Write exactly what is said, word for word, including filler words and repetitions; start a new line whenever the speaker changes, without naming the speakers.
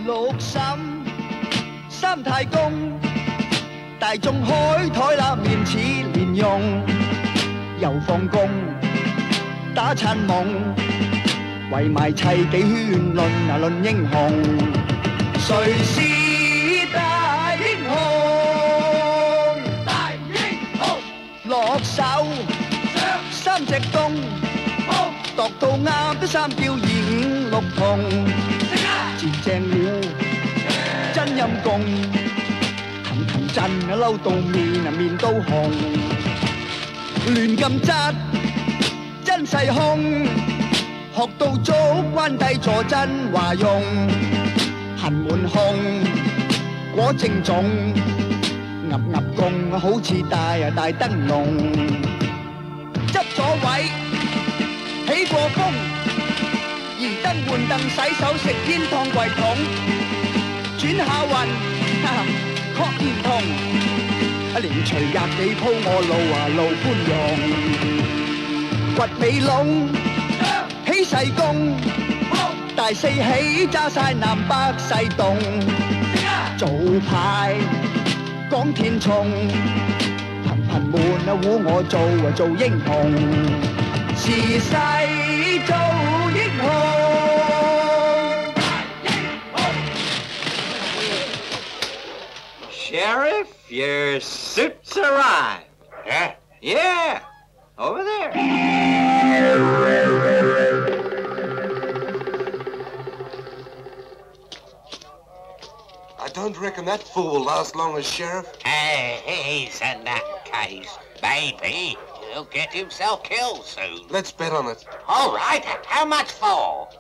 六嬸三太公，大眾開台啦，面似蓮蓉，又放工打餐夢，圍埋砌幾圈論啊論英雄，誰是大英雄？大英雄落手三隻公，度到啱都三叫二五六同，截正了真陰公，騰騰震啊嬲到面啊面都紅，亂咁質真勢兇，學到足關帝坐真華容，痕滿胸果正種，鴨鴨公好似大啊大燈籠，執咗位起過風，移燈換凳洗手食煙燙櫃桶，轉下運確唔同，連隨廿幾鋪我路啊路寬容，掘尾窿起細工，大四喜揸晒南北西東，做派講天衝，頻頻悶啊唬我做啊做英雄，時勢做英雄。
Sheriff, your suit's arrived.
Yeah?
Yeah, over there.
I don't reckon that fool will last long as sheriff.
Hey, he's in that case. Maybe he'll get himself killed soon.
Let's bet on it.
All right, how much for?